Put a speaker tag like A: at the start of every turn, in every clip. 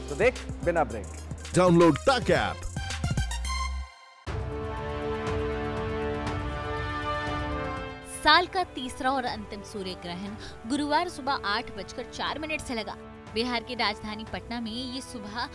A: तो देख बिना ब्रेक।
B: डाउनलोड तक ऐप।
C: साल का तीसरा और अंतिम सूर्य ग्रहण गुरुवार सुबह 8:04 से लगा। बिहार की राजधानी पटना में ये सुबह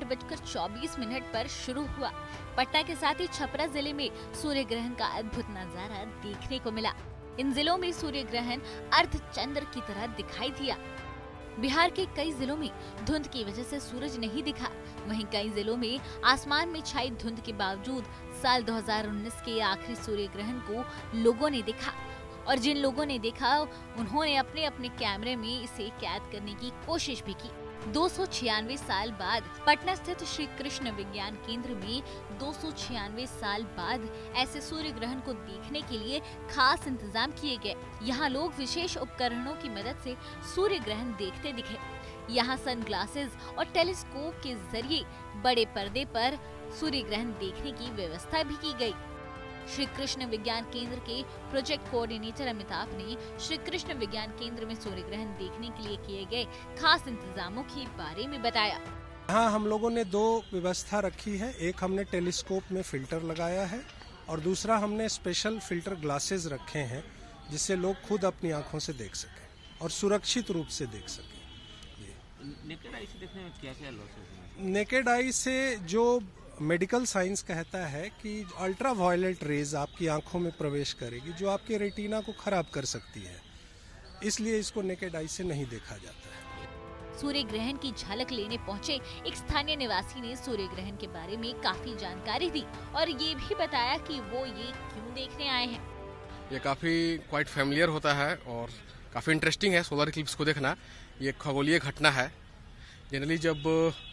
C: 8:24 पर शुरू हुआ। पटना के साथ ही छपरा जिले में सूर्य ग्रहण का अद्भुत नजारा देखने को मिला। इन जिलों में सूर्य ग्रहण अर्धचंद्र की तरह दिखाई दिया। बिहार के कई जिलों में धुंध की वजह से सूरज नहीं दिखा। वहीं कई जिलों में आसमान में छाई धुंध के बावजूद साल 2019 के आखिरी सूर्य ग्रहण को लोगों ने देखा और जिन लोगों ने देखा उन्होंने अपने अपने कैमरे में इसे कैद करने की कोशिश भी की। 296 साल बाद पटना स्थित श्री कृष्ण विज्ञान केंद्र में 296 साल बाद ऐसे सूर्य ग्रहण को देखने के लिए खास इंतजाम किए गए। यहाँ लोग विशेष उपकरणों की मदद से सूर्य ग्रहण देखते दिखे। यहाँ सनग्लासेस और टेलीस्कोप के जरिए बड़े पर्दे पर सूर्य ग्रहण देखने की व्यवस्था भी की गई। श्री कृष्ण विज्ञान केंद्र के प्रोजेक्ट कोऑर्डिनेटर अमिताभ ने श्री कृष्ण विज्ञान केंद्र में सूर्य ग्रहण देखने के लिए किए गए खास इंतजामों के बारे में बताया।
D: हाँ, हम लोगों ने दो व्यवस्था रखी है। एक हमने टेलीस्कोप में फिल्टर लगाया है और दूसरा हमने स्पेशल फिल्टर ग्लासेस रखे हैं जिससे लोग खुद अपनी आंखों से देख सकें और सुरक्षित रूप से देख सकें।
E: नेकेड आई से देखने में क्या-क्या लॉसेस हैं?
D: नेकेड आई से जो मेडिकल साइंस कहता है कि अल्ट्रा वायलेट रेज आपकी आंखों में प्रवेश करेगी जो आपके रेटिना को खराब कर सकती है, इसलिए इसको नेकेड आई से नहीं देखा जाता है।
C: सूर्य ग्रहण की झलक लेने पहुंचे एक स्थानीय निवासी ने सूर्य ग्रहण के बारे में काफी जानकारी दी और ये भी बताया कि वो ये क्यों देखने आए हैं।
F: ये काफी क्वाइट फैमिलियर होता है और काफी इंटरेस्टिंग है सोलर इक्लिप्स को देखना। ये खगोलीय घटना है। जनरली जब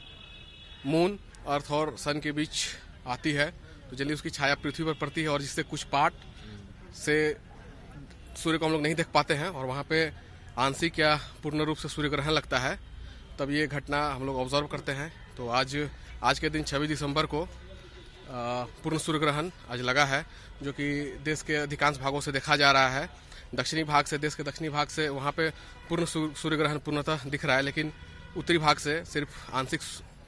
F: मून अर्थ और सन के बीच आती है तो जल्दी उसकी छाया पृथ्वी पर पड़ती है और जिससे कुछ पार्ट से सूर्य को हम लोग नहीं देख पाते हैं और वहाँ पे आंशिक या पूर्ण रूप से सूर्य ग्रहण लगता है, तब ये घटना हम लोग ऑब्जर्व करते हैं। तो आज के दिन 26 दिसंबर को पूर्ण सूर्य ग्रहण आज लगा है, जो कि देश के अधिकांश भागों से देखा जा रहा है। दक्षिणी भाग से, देश के दक्षिणी भाग से वहाँ पे पूर्ण सूर्य ग्रहण पूर्णतः दिख रहा है, लेकिन उत्तरी भाग से सिर्फ आंशिक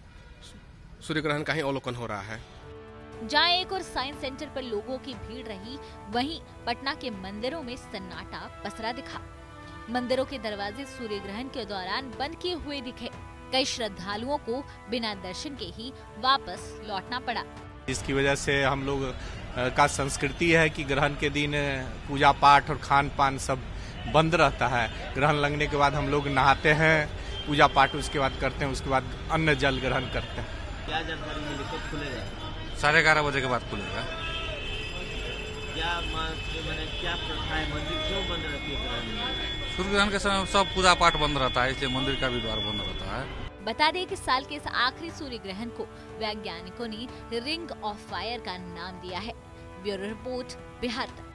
F: सूर्य ग्रहण का ही अवलोकन हो रहा है।
C: जहाँ एक और साइंस सेंटर पर लोगों की भीड़ रही, वहीं पटना के मंदिरों में सन्नाटा पसरा दिखा। मंदिरों के दरवाजे सूर्य ग्रहण के दौरान बंद किए हुए दिखे। कई श्रद्धालुओं को बिना दर्शन के ही वापस लौटना पड़ा।
G: इसकी वजह से हम लोग का संस्कृति है कि ग्रहण के दिन पूजा पाठ और खान पान सब बंद रहता है। ग्रहण लगने के बाद हम लोग नहाते हैं, पूजा पाठ उसके बाद करते हैं, उसके बाद अन्न जल ग्रहण करते हैं।
E: क्या जानकारी मिली, कब खुलेगा?
H: 11:30 बजे के बाद खुलेगा।
E: क्या प्रथा है, मंदिर क्यों बंद रहती है ग्रहण में?
H: सूर्य ग्रहण के समय सब पूजा पाठ बंद रहता है, इसलिए मंदिर का भी द्वार बंद रहता है।
C: बता दें कि साल के इस आखिरी सूर्य ग्रहण को वैज्ञानिकों ने रिंग ऑफ फायर का नाम दिया है। ब्यूरो रिपोर्ट, बिहार तक।